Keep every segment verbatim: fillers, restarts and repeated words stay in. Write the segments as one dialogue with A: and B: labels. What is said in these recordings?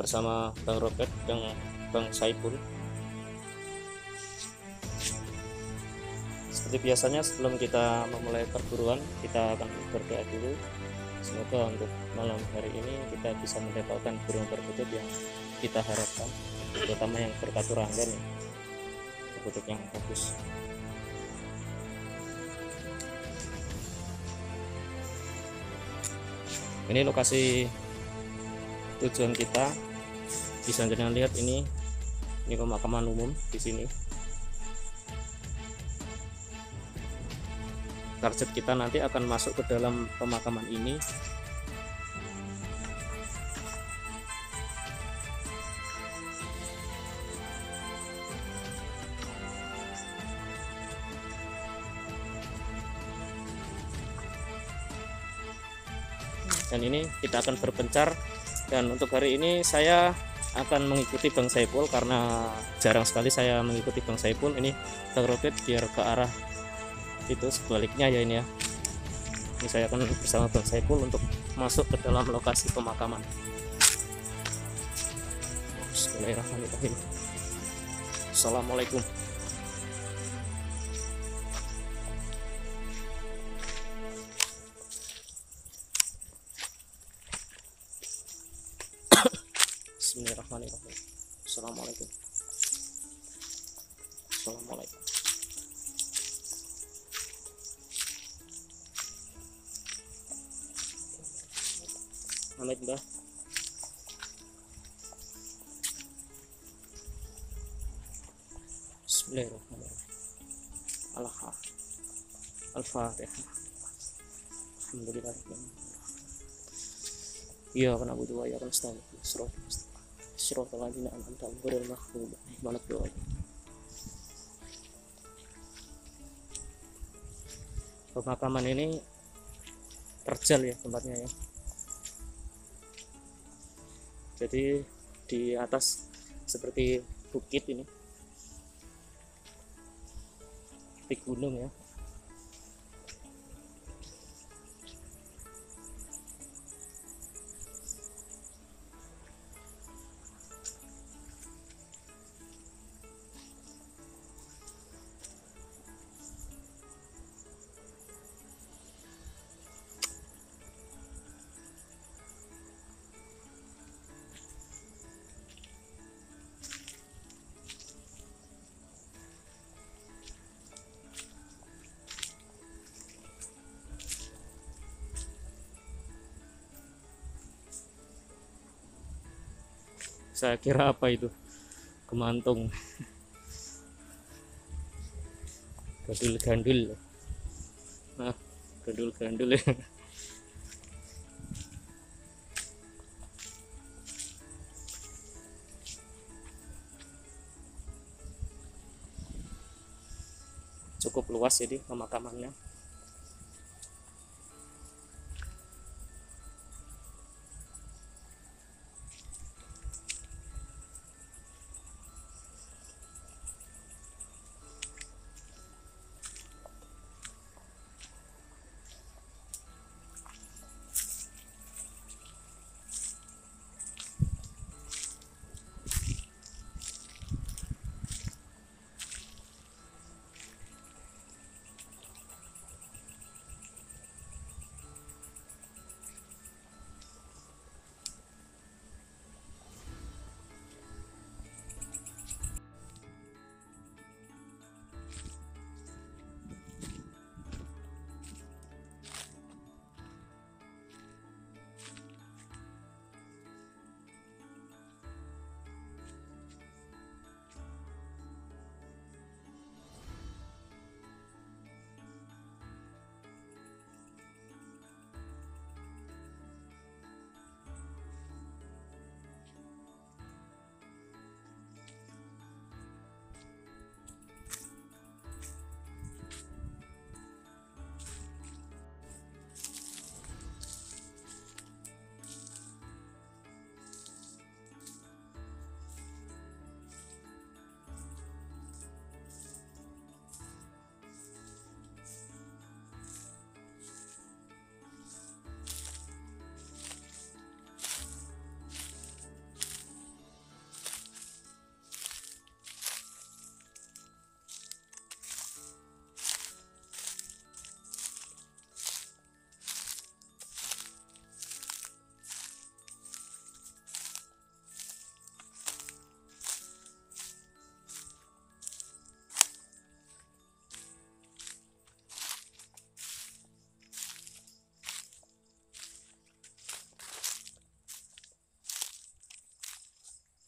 A: bersama Bang Robert dan Bang Saipul. Seperti biasanya sebelum kita memulai perburuan, kita akan berdoa dulu. Semoga untuk malam hari ini kita bisa mendapatkan burung perkutut yang kita harapkan, terutama yang berkaturanggan ya, perkutut yang bagus. Ini lokasi tujuan kita, bisa jangan lihat ini ini pemakaman umum di sini. Target kita nanti akan masuk ke dalam pemakaman ini. Dan ini kita akan berpencar, dan untuk hari ini saya akan mengikuti Bang Saipul karena jarang sekali saya mengikuti Bang Saipul. Ini Bang Robert biar ke arah itu sebaliknya ya ini ya. Ini saya akan bersama Bang Saipul untuk masuk ke dalam lokasi pemakaman. Bismillahirrahmanirrahim. Assalamualaikum. Bismillahirrahmanirrahim. Assalamualaikum. Assalamualaikum. Amit Mbah. Bismillahirrahmanirrahim. Allah. Al-Fatihah. Alhamdulillah. Iya kan Abu Dua ya kan Ustaz. Surah Surah Al-Ladina an'amta alaihim ghairil maghdubi alaihim. Pemakaman ini terjal ya tempatnya ya. Jadi di atas seperti bukit ini, di gunung ya. Saya kira apa itu? Kemantung. Gandul-gandul. Nah, gandul-gandul ya. Cukup luas jadi pemakamannya.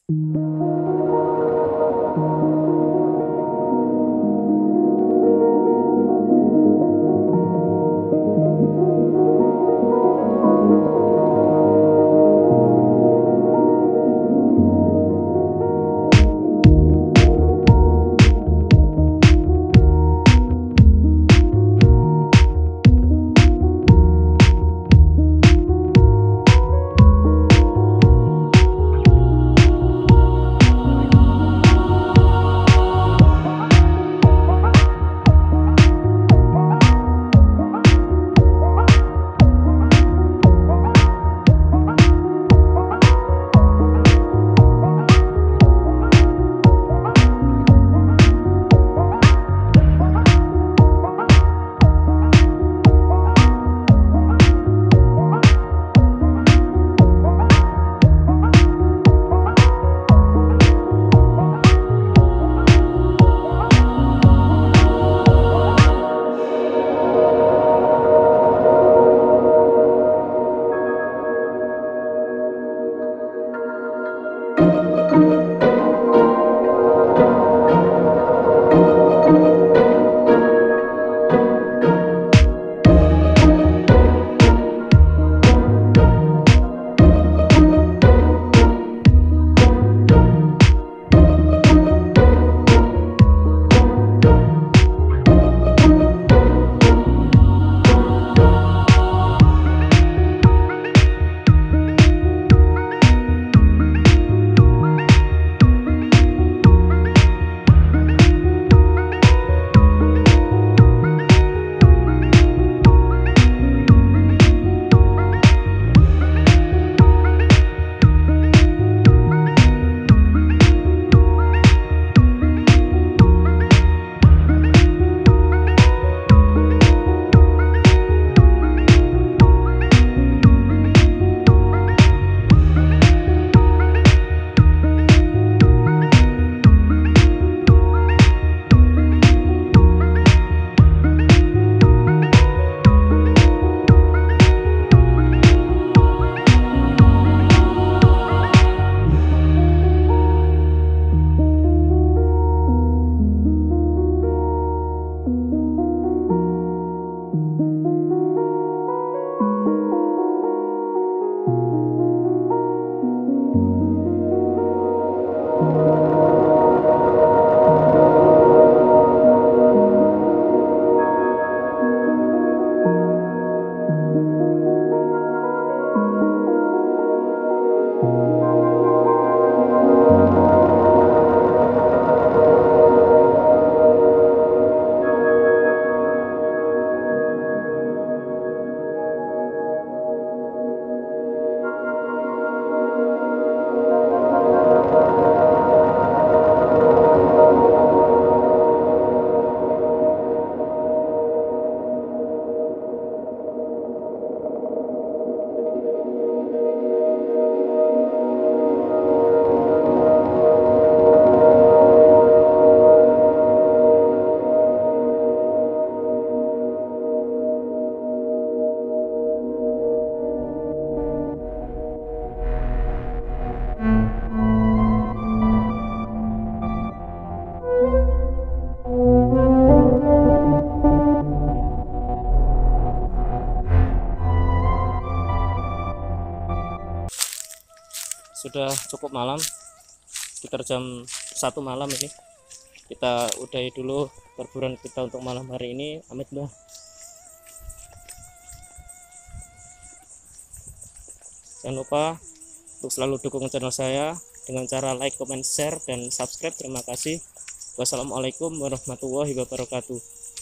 A: Sudah cukup malam, sekitar jam satu malam ini. Kita udahi dulu perburuan kita untuk malam hari ini. Amit Mbah. Jangan lupa untuk selalu dukung channel saya dengan cara like, comment, share, dan subscribe. Terima kasih. Wassalamualaikum warahmatullahi wabarakatuh.